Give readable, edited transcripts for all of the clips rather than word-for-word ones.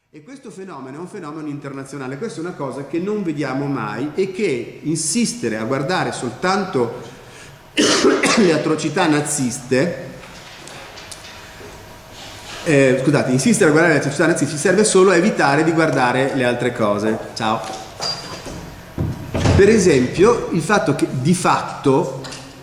E questo fenomeno è un fenomeno internazionale, questa è una cosa che non vediamo mai e che insistere a guardare soltanto le atrocità naziste, insistere a guardare le atrocità naziste serve solo a evitare di guardare le altre cose. Ciao. Per esempio, il fatto che di fatto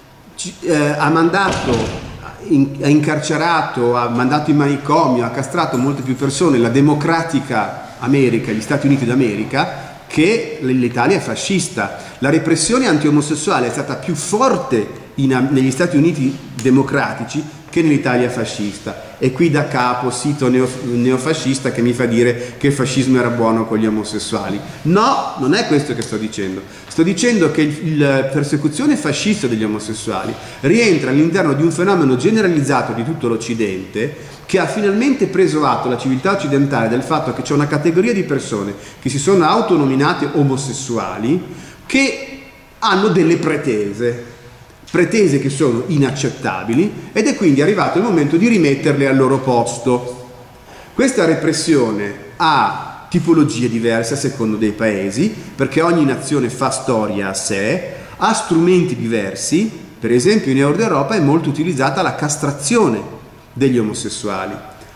ha mandato, ha incarcerato, ha mandato in manicomio, ha castrato molte più persone la democratica America, gli Stati Uniti d'America, che l'Italia fascista. La repressione anti-omosessuale è stata più forte negli Stati Uniti democratici che nell'Italia fascista. E qui da capo sito neofascista che mi fa dire che il fascismo era buono con gli omosessuali. No, non è questo che sto dicendo. Sto dicendo che la persecuzione fascista degli omosessuali rientra all'interno di un fenomeno generalizzato di tutto l'Occidente, che ha finalmente preso atto, la civiltà occidentale, del fatto che c'è una categoria di persone che si sono autonominate omosessuali, che hanno delle pretese che sono inaccettabili, ed è quindi arrivato il momento di rimetterle al loro posto. Questa repressione ha tipologie diverse a secondo dei paesi, perché ogni nazione fa storia a sé, ha strumenti diversi. Per esempio in Nord Europa è molto utilizzata la castrazione degli omosessuali.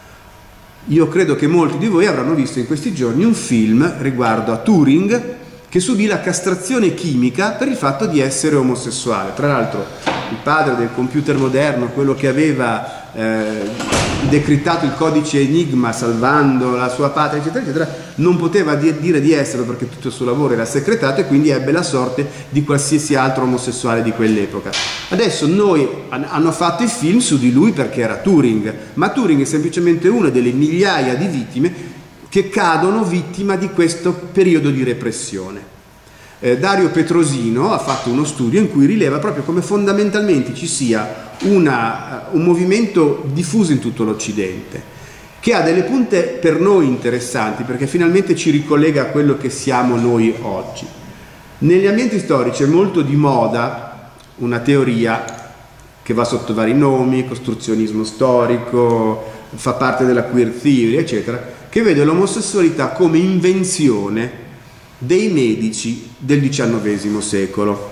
Io credo che molti di voi avranno visto in questi giorni un film riguardo a Turing, che subì la castrazione chimica per il fatto di essere omosessuale. Tra l'altro il padre del computer moderno, quello che aveva decrittato il codice Enigma salvando la sua patria eccetera eccetera, non poteva dire di esserlo perché tutto il suo lavoro era segretato, e quindi ebbe la sorte di qualsiasi altro omosessuale di quell'epoca. Adesso hanno fatto i film su di lui perché era Turing, ma Turing è semplicemente una delle migliaia di vittime che cadono vittima di questo periodo di repressione. Dario Petrosino ha fatto uno studio in cui rileva proprio come fondamentalmente ci sia un movimento diffuso in tutto l'Occidente, che ha delle punte per noi interessanti, perché finalmente ci ricollega a quello che siamo noi oggi. Negli ambienti storici è molto di moda una teoria che va sotto vari nomi, costruzionismo storico, fa parte della queer theory, eccetera, che vede l'omosessualità come invenzione dei medici del XIX secolo.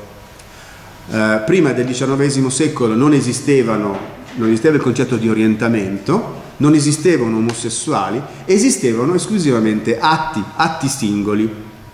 Prima del XIX secolo non esisteva il concetto di orientamento, non esistevano omosessuali, esistevano esclusivamente atti singoli.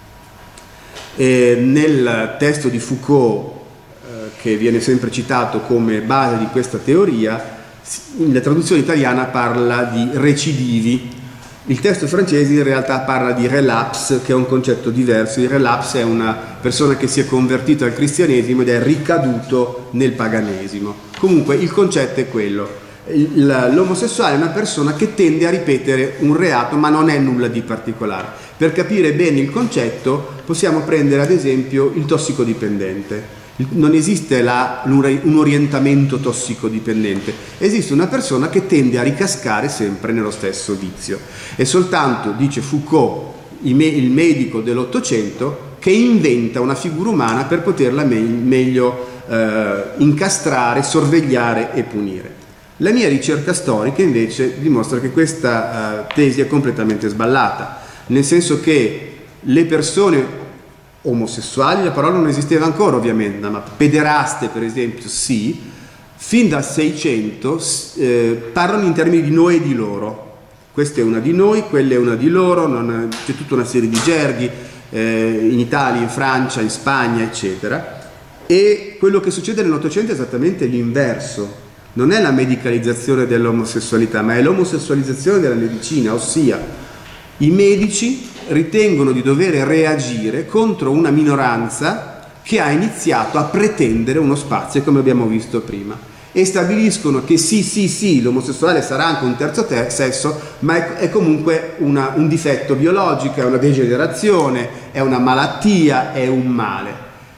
Nel testo di Foucault, che viene sempre citato come base di questa teoria, la traduzione italiana parla di recidivi. Il testo francese in realtà parla di relapse, che è un concetto diverso. Il relapse è una persona che si è convertito al cristianesimo ed è ricaduto nel paganesimo. Comunque il concetto è quello. L'omosessuale è una persona che tende a ripetere un reato, ma non è nulla di particolare. Per capire bene il concetto possiamo prendere ad esempio il tossicodipendente. Non esiste un orientamento tossicodipendente, esiste una persona che tende a ricascare sempre nello stesso vizio. È soltanto, dice Foucault, il medico dell'Ottocento, che inventa una figura umana per poterla meglio incastrare, sorvegliare e punire. La mia ricerca storica invece dimostra che questa tesi è completamente sballata, nel senso che le persone omosessuali, la parola non esisteva ancora ovviamente, ma pederaste per esempio sì, fin dal 600 parlano in termini di noi e di loro. Questa è una di noi, quella è una di loro, c'è tutta una serie di gerghi in Italia, in Francia, in Spagna eccetera, e quello che succede nell'Ottocento è esattamente l'inverso. Non è la medicalizzazione dell'omosessualità, ma è l'omosessualizzazione della medicina, ossia i medici ritengono di dover reagire contro una minoranza che ha iniziato a pretendere uno spazio, come abbiamo visto prima, e stabiliscono che sì, l'omosessuale sarà anche un terzo sesso, ma è comunque un difetto biologico, è una degenerazione, è una malattia, è un male.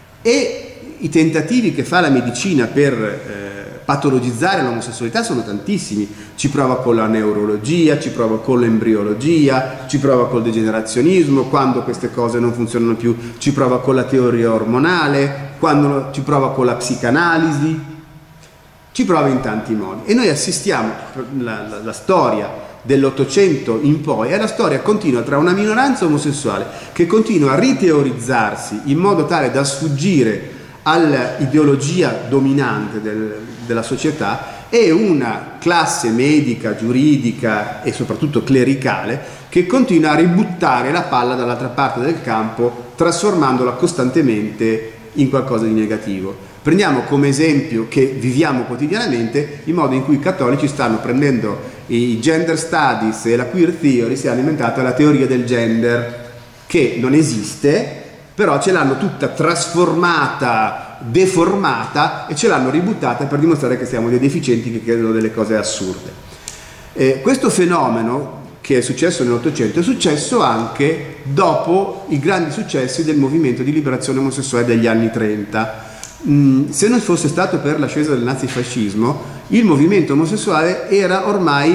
E i tentativi che fa la medicina per patologizzare l'omosessualità sono tantissimi. Ci prova con la neurologia, ci prova con l'embriologia, ci prova col degenerazionismo, quando queste cose non funzionano più ci prova con la teoria ormonale, quando ci prova con la psicanalisi, ci prova in tanti modi. E noi assistiamo, la storia dell'Ottocento in poi è la storia continua tra una minoranza omosessuale che continua a riteorizzarsi in modo tale da sfuggire all'ideologia dominante della società e una classe medica, giuridica e soprattutto clericale che continua a ributtare la palla dall'altra parte del campo, trasformandola costantemente in qualcosa di negativo. Prendiamo come esempio che viviamo quotidianamente il modo in cui i cattolici stanno prendendo i gender studies e la queer theory, si è alimentata la teoria del gender, che non esiste, però ce l'hanno tutta trasformata, deformata e ce l'hanno ributtata per dimostrare che siamo dei deficienti che credono delle cose assurde. Questo fenomeno che è successo nell'Ottocento è successo anche dopo i grandi successi del movimento di liberazione omosessuale degli anni 30. Se non fosse stato per l'ascesa del nazifascismo, il movimento omosessuale era ormai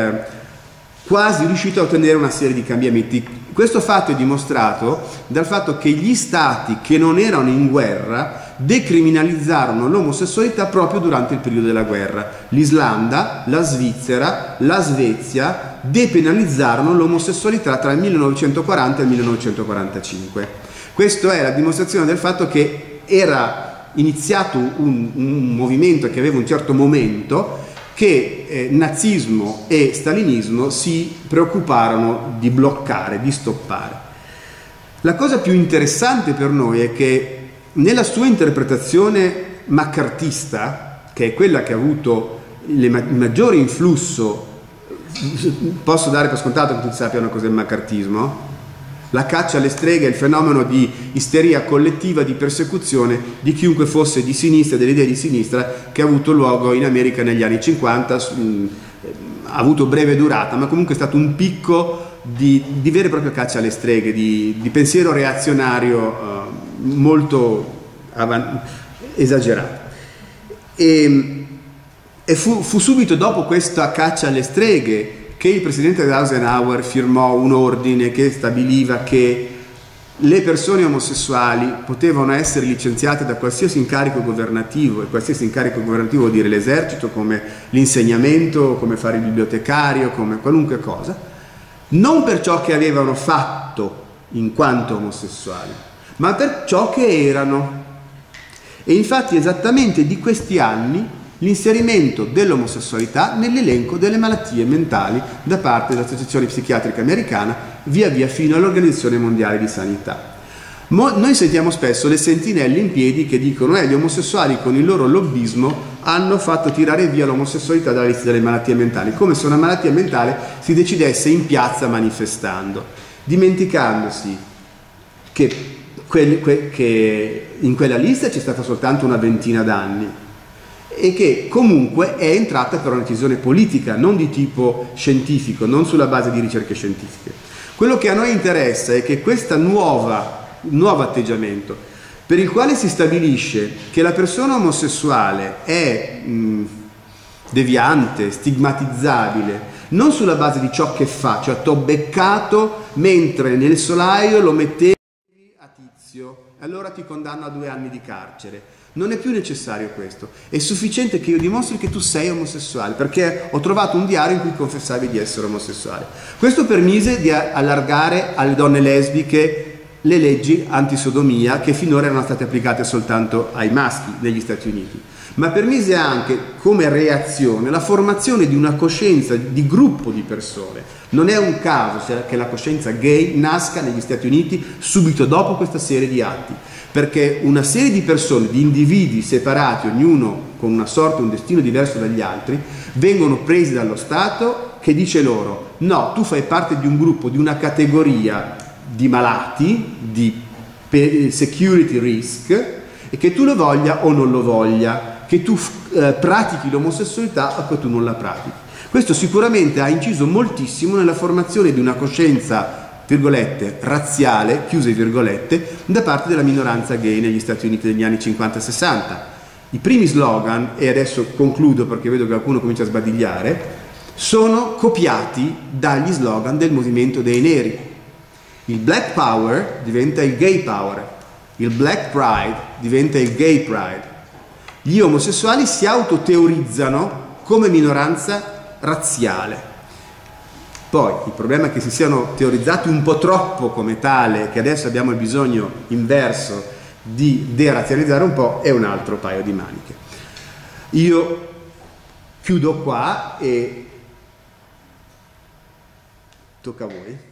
quasi riuscito a ottenere una serie di cambiamenti. Questo fatto è dimostrato dal fatto che gli stati che non erano in guerra decriminalizzarono l'omosessualità proprio durante il periodo della guerra. L'Islanda, la Svizzera, la Svezia depenalizzarono l'omosessualità tra il 1940 e il 1945. Questa è la dimostrazione del fatto che era iniziato un movimento che aveva un certo momento, che nazismo e stalinismo si preoccuparono di bloccare, di stoppare. La cosa più interessante per noi è che nella sua interpretazione maccartista, che è quella che ha avuto il maggiore influsso, posso dare per scontato che tutti sappiano cos'è il maccartismo? La caccia alle streghe è il fenomeno di isteria collettiva, di persecuzione di chiunque fosse di sinistra, delle idee di sinistra, che ha avuto luogo in America negli anni 50, ha avuto breve durata, ma comunque è stato un picco di vera e propria caccia alle streghe, di pensiero reazionario molto esagerato. E fu subito dopo questa caccia alle streghe che il presidente Eisenhower firmò un ordine che stabiliva che le persone omosessuali potevano essere licenziate da qualsiasi incarico governativo, e qualsiasi incarico governativo vuol dire l'esercito, come l'insegnamento, come fare il bibliotecario, come qualunque cosa, non per ciò che avevano fatto in quanto omosessuali, ma per ciò che erano. E infatti esattamente di questi anni l'inserimento dell'omosessualità nell'elenco delle malattie mentali da parte dell'Associazione Psichiatrica Americana, via via fino all'Organizzazione Mondiale di Sanità. Noi sentiamo spesso le sentinelle in piedi che dicono gli omosessuali con il loro lobbismo hanno fatto tirare via l'omosessualità dalla lista delle malattie mentali, come se una malattia mentale si decidesse in piazza manifestando, dimenticandosi che in quella lista c'è stata soltanto una ventina d'anni e che comunque è entrata per una decisione politica, non di tipo scientifico, non sulla base di ricerche scientifiche. Quello che a noi interessa è che questo nuovo atteggiamento, per il quale si stabilisce che la persona omosessuale è deviante, stigmatizzabile, non sulla base di ciò che fa, cioè t'ho beccato mentre nel solaio lo mettevi a tizio, allora ti condanno a 2 anni di carcere. Non è più necessario questo, è sufficiente che io dimostri che tu sei omosessuale, perché ho trovato un diario in cui confessavi di essere omosessuale. Questo permise di allargare alle donne lesbiche le leggi antisodomia che finora erano state applicate soltanto ai maschi negli Stati Uniti, ma permise anche come reazione la formazione di una coscienza di gruppo di persone. Non è un caso che la coscienza gay nasca negli Stati Uniti subito dopo questa serie di atti, perché una serie di persone, di individui separati, ognuno con una sorte, un destino diverso dagli altri, vengono presi dallo Stato che dice loro: no, tu fai parte di un gruppo, di una categoria di malati, di security risk, e che tu lo voglia o non lo voglia, che tu pratichi l'omosessualità o che tu non la pratichi. Questo sicuramente ha inciso moltissimo nella formazione di una coscienza, virgolette, razziale, chiuse virgolette, da parte della minoranza gay negli Stati Uniti degli anni 50-60. I primi slogan, e adesso concludo perché vedo che qualcuno comincia a sbadigliare, sono copiati dagli slogan del movimento dei neri. Il Black Power diventa il Gay Power, il Black Pride diventa il Gay Pride. Gli omosessuali si autoteorizzano come minoranza razziale. Poi il problema è che si siano teorizzati un po' troppo come tale, che adesso abbiamo il bisogno inverso di derazionalizzare un po', è un altro paio di maniche. Io chiudo qua e tocca a voi.